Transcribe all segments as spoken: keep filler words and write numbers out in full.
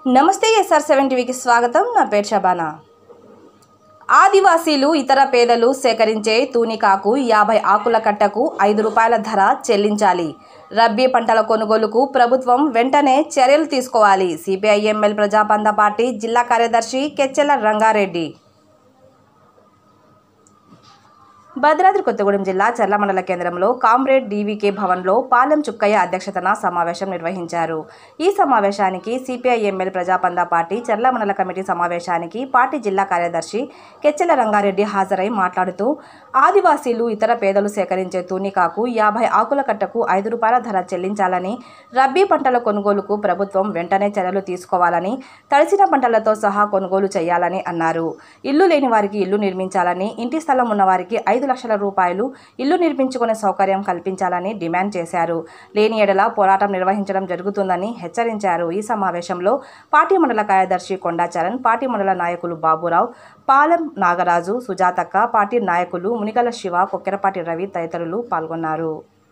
నమస్తే SR seven టీవీకి స్వాగతం. నా పేరు షబానా. ఆదివాసీలు ఇతర పేదలు సేకరించే తూనికాకు యాభై ఆకుల కట్టకు ఐదు రూపాయల ధర చెల్లించాలి. రబ్బీ పంటల కొనుగోలుకు ప్రభుత్వం వెంటనే చర్యలు తీసుకోవాలి. సిపిఐ ఎంఎల్ ప్రజాపంత పార్టీ జిల్లా కార్యదర్శి కెచ్చెల రంగారెడ్డి. భద్రాద్రి కొత్తగూడెం జిల్లా చర్ల మండల కేంద్రంలో కామ్రేడ్ డీవీకే భవన్లో పాలెం చుక్కయ్య అధ్యక్షతన సమావేశం నిర్వహించారు. ఈ సమావేశానికి CPI ML Prajapantha party Charla మండల కమిటీ సమావేశానికి పార్టీ జిల్లా కార్యదర్శి కెచ్చెల రంగారెడ్డి హాజరై మాట్లాడుతూ, ఆదివాసీలు ఇతర పేదలు సేకరించే తూనికాకు యాభై ఆకుల కట్టకు ఐదు రూపాయల ధర చెల్లించాలని, రబ్బీ పంటల కొనుగోలుకు ప్రభుత్వం వెంటనే చర్యలు తీసుకోవాలని, తడిసిన పంటలతో సహా కొనుగోలు చేయాలని అన్నారు. ఇల్లు లేని వారికి ఇల్లు నిర్మించాలని, ఇంటి స్థలం ఉన్న వారికి ఐదు లక్షల రూపాయలు ఇల్లు నిర్మించుకునే సౌకర్యం కల్పించాలని డిమాండ్ చేశారు. లేని ఎడల పోరాటం నిర్వహించడం జరుగుతుందని హెచ్చరించారు. ఈ సమావేశంలో పార్టీ మండల కార్యదర్శి కొండా చరణ్, పార్టీ మండల నాయకులు బాబురావు, పాలెం నాగరాజు, సుజాతక్క, పార్టీ నాయకులు మునిగల శివ, కొక్కెరపాటి రవి తదితరులు పాల్గొన్నారు.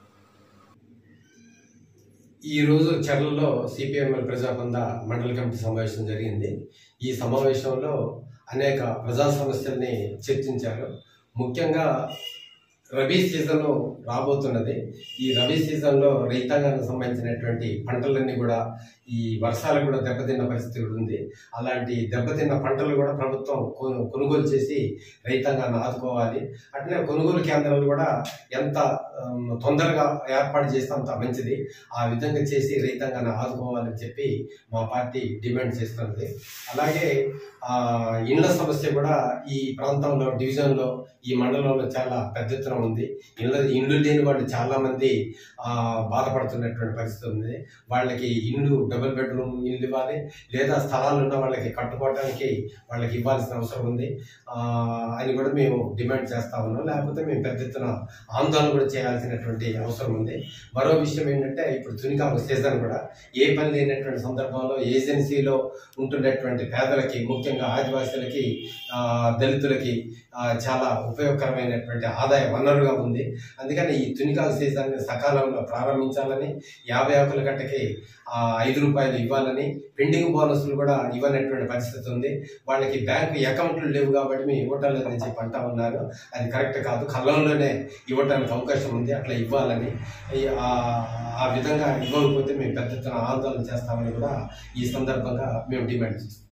ఈ రోజు చర్లలో సిపిఎంఎల్ ప్రజాపంత మండల కమిటీ సమావేశం జరిగింది. ఈ సమావేశంలో అనేక ప్రజా సమస్యల్ని చర్చించారు. ముఖ్యంగా రబీ సీజన్ రాబోతున్నది. ఈ రబీ సీజన్లో రైతాంగానికి సంబంధించినటువంటి పంటలన్నీ కూడా ఈ వర్షాలు కూడా దెబ్బతిన్న పరిస్థితి ఉంది. అలాంటి దెబ్బతిన్న పంటలు కూడా ప్రభుత్వం కొనుగోలు చేసి రైతాంగాన్ని ఆదుకోవాలి. అట్లనే కొనుగోలు కేంద్రాలు కూడా ఎంత తొందరగా ఏర్పాటు చేస్తే అంత మంచిది. ఆ విధంగా చేసి రైతాంగాన్ని ఆదుకోవాలని చెప్పి మా పార్టీ డిమాండ్ చేస్తుంది. అలాగే ఇండ్ల సమస్య కూడా ఈ ప్రాంతంలో, డివిజన్లో, ఈ మండలంలో చాలా పెద్ద ఎత్తున ఉంది. ఇళ్ళ ఇండ్లు లేని వాళ్ళు చాలా మంది బాధపడుతున్నటువంటి పరిస్థితి ఉంది. వాళ్ళకి ఇండ్లు డబుల్ బెడ్రూమ్ ఇల్లు ఇవ్వాలి, లేదా స్థలాలు ఉన్న వాళ్ళకి కట్టుకోవడానికి వాళ్ళకి ఇవ్వాల్సిన అవసరం ఉంది అని కూడా మేము డిమాండ్ చేస్తా ఉన్నాం. లేకపోతే మేము పెద్ద ఎత్తున ఆందోళన కూడా చేయాల్సినటువంటి అవసరం ఉంది. మరో విషయం ఏంటంటే, ఇప్పుడు తునికాకు సీజన్ కూడా ఏ పని లేనటువంటి సందర్భంలో ఏజెన్సీలో ఉంటున్నటువంటి పేదలకి, ముఖ్యంగా ఆదివాసీలకి, దళితులకి చాలా ఉపయోగకరమైనటువంటి ఆదాయ వనరుగా ఉంది. అందుకని ఈ తునికాకు సీజన్ని సకాలంలో ప్రారంభించాలని, యాభై ఆకుల కట్టకి ఐదు రూపాయలు ఇవ్వాలని, పెండింగ్ బోనస్లు కూడా ఇవ్వనటువంటి పరిస్థితి ఉంది. వాళ్ళకి బ్యాంకు అకౌంట్లు లేవు కాబట్టి మేము ఇవ్వటం లేదని చెప్పి అంటా ఉన్నారు. అది కరెక్ట్ కాదు. కళ్ళంలోనే ఇవ్వటానికి అవకాశం ఉంది. అట్లా ఇవ్వాలని, ఆ విధంగా ఇవ్వకపోతే మేము పెద్ద ఎత్తున ఆందోళన చేస్తామని కూడా ఈ సందర్భంగా మేము డిమాండ్ చేస్తాం.